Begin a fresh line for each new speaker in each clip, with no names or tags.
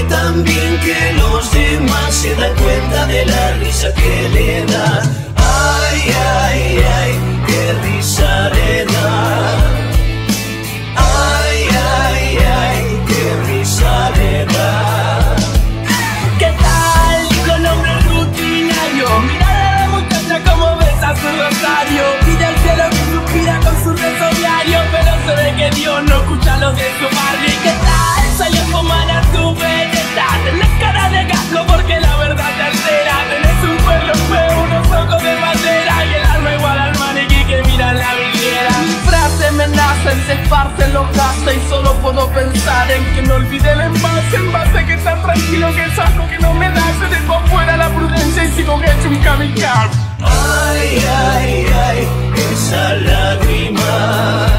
tan bien que los demás se dan cuenta de la risa que le da. Ay, ay, ay, qué risa le da. Ay, ay, ay, qué risa le da.
¿Qué tal? Con nombre rutinario, mira a la muchacha como besa su rosario. Pide al cielo que suspira con su rezo diario, pero se ve que Dios no escucha los de su barrio. ¿Y qué tal? Salió a fumar a tu belleza. Tenés cara de gato porque la verdad te altera. Tenés un cuerpo feo, unos ojos de madera y el alma igual al maniquí que mira en la vidriera. Mis frases me nacen, se esparcen los gases y solo puedo pensar en que no olvide el envase que está tranquilo, que es algo que no me da. Se dejo afuera la prudencia y sigo hecho un kamikaze.
Ay, ay, ay, esa lágrima.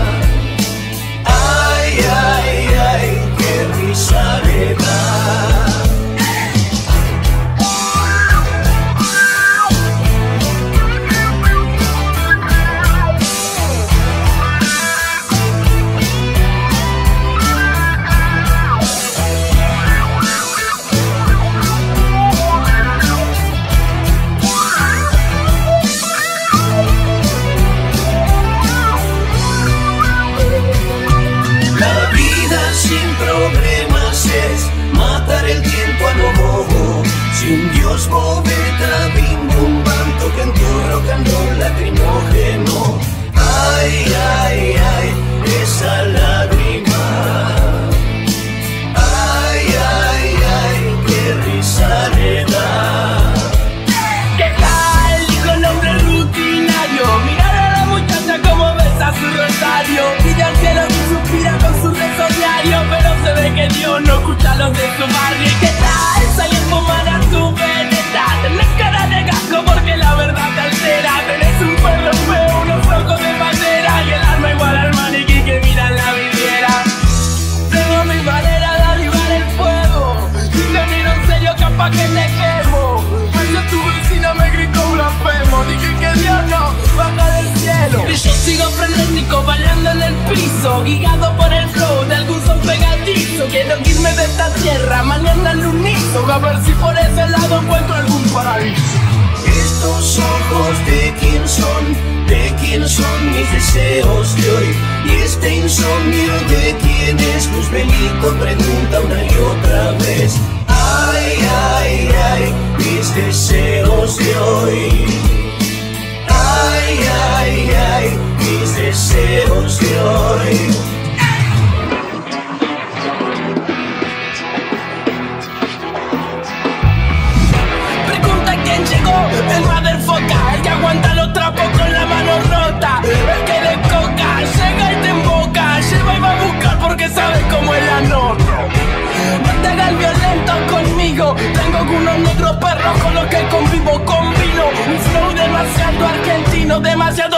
Ay, ay, ay, qué risa le da. El tiempo a lo bobo. Si un dios bobeta, bim bum bam, toca en tu rock and roll lacrimógeno. Ay, ay, ay, esa lágrima. Ay, ay, ay, qué risa le da.
¿Qué tal? Dijo nombre rutinario, mirar a la muchacha como besa su rosario. Pide al cielo que suspira con su rezo diario, pero se ve que Dios no escucha los de su barrio. ¿Y qué tal? Salió a fumar a tu veneta. Tenés cara de gato porque la verdad te altera. Tenés un perro feo, unos ojos de madera y el alma igual al maniquí que mira en la vidriera. Tengo mi manera de avivar el fuego. Si te miro en serio capaz que te quemo. Pues tu vecina me gritó blasfemo. Dije que Dios no baja del cielo. Y yo sigo frenético bailando en el piso, guiado por el flow de algún son pegadizo. Quiero irme de esta tierra mañana al unísono, a ver si por ese lado encuentro algún paraíso.
Estos ojos de quién son mis deseos de hoy. Y este insomnio de quién es Luz Benito, pregunta una y otra vez. Ay, ay, ay, mis deseos de hoy. Ay, ay, ay, mis deseos de hoy.
Pregunta quién llegó, el motherfucker, el que aguanta los trapos con la mano rota, el que de coca llega y te emboca, lleva y va a buscar porque sabes cómo es la nota. No te hagas violento conmigo, tengo unos negros perros con los que convivo, combino un flow demasiado argentino, demasiado